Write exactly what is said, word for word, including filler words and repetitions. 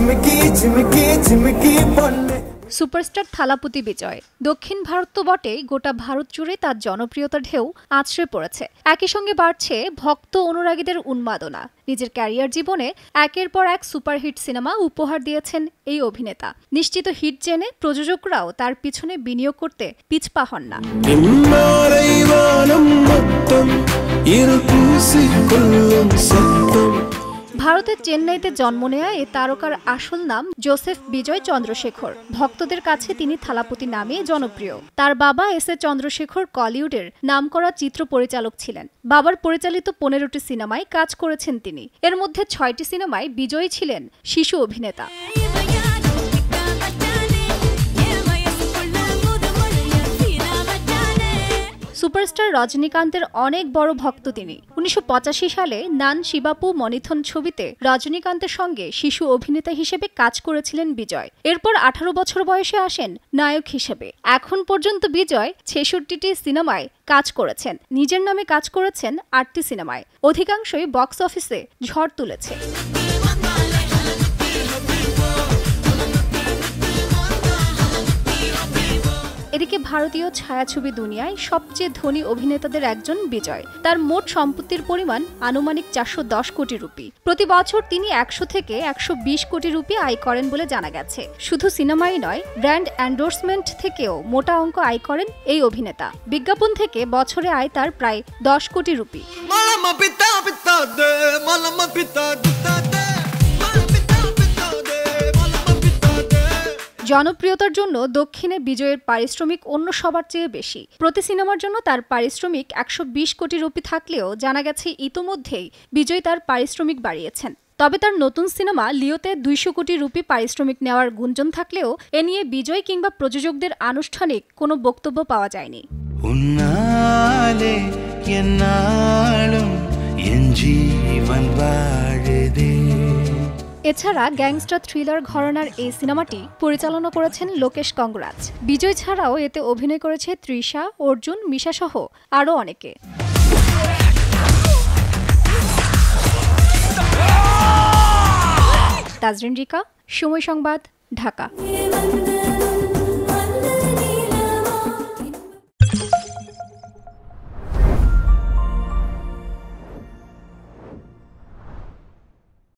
Superstar Thalapathy বিজয় দক্ষিণ ভারত তো বটেই, গোটা ভারত জুড়ে তার জনপ্রিয়তার ঢেউ আছড়ে পড়েছে। একই সঙ্গে বাড়ছে ভক্ত অনুরাগীদের উন্মাদনা। নিজের ক্যারিয়ার জীবনে একের পর এক সুপারহিট সিনেমা উপহার দিয়েছেন এই অভিনেতা। নিশ্চিত হিট জেনে প্রযোজকরাও তার পিছনে বিনিয়োগ করতে পিছপা হন না। ভারতের চেন্নাইতে জন্ম নেয়া এ তারকার আসল নাম জোসেফ বিজয় চন্দ্রশেখর। ভক্তদের কাছে তিনি থালাপতি নামে জনপ্রিয়। তার বাবা এস এ চন্দ্রশেখর কলিউডের নামকরা চিত্র পরিচালক ছিলেন। বাবার পরিচালিত পনেরোটি সিনেমায় কাজ করেছেন তিনি। এর মধ্যে ছয়টি সিনেমায় বিজয়ী ছিলেন শিশু অভিনেতা। সুপারস্টার রজনীকান্তের অনেক বড় ভক্ত তিনি। উনিশশো পঁচাশি সালে নান শিবাপু মনিথন ছবিতে রজনীকান্তের সঙ্গে শিশু অভিনেতা হিসেবে কাজ করেছিলেন বিজয়। এরপর আঠারো বছর বয়সে আসেন নায়ক হিসেবে। এখন পর্যন্ত বিজয় ছেষট্টিটি সিনেমায় কাজ করেছেন। নিজের নামে কাজ করেছেন আটটি সিনেমায়। অধিকাংশই বক্স অফিসে ঝড় তুলেছে। এদিকে ভারতীয় ছায়াছবি দুনিয়ায় সবচেয়ে ধনী অভিনেতাদের একজন বিজয়। তার মোট সম্পত্তির পরিমাণ আনুমানিক চারশো দশ কোটি রুপি। প্রতি বছর তিনি একশো থেকে একশো বিশ কোটি রুপি আয় করেন বলে জানা গেছে। শুধু সিনেমাই নয়, ব্র্যান্ড এন্ডোর্সমেন্ট থেকেও মোটা অঙ্ক আয় করেন এই অভিনেতা। বিজ্ঞাপন থেকে বছরে আয় তার প্রায় দশ কোটি রুপি। জনপ্রিয়তার জন্য দক্ষিণে বিজয়ের পারিশ্রমিক অন্য সবার চেয়ে বেশি। প্রতি সিনেমার জন্য তার পারিশ্রমিক একশো বিশ কোটি রুপি থাকলেও জানা গেছে ইতোমধ্যেই বিজয় তার পারিশ্রমিক বাড়িয়েছেন। তবে তার নতুন সিনেমা লিওতে দুইশো কোটি রুপি পারিশ্রমিক নেওয়ার গুঞ্জন থাকলেও এ নিয়ে বিজয় কিংবা প্রযোজকদের আনুষ্ঠানিক কোনো বক্তব্য পাওয়া যায়নি। এছাড়া গ্যাংস্টার থ্রিলার ঘরানার এই সিনেমাটি পরিচালনা করেছেন লোকেশ কংগ্রাজ। বিজয় ছাড়াও এতে অভিনয় করেছে তৃষা, অর্জুন, মিশা সহ আরও অনেকে। তাজরিন রিকা, সময় সংবাদ, ঢাকা।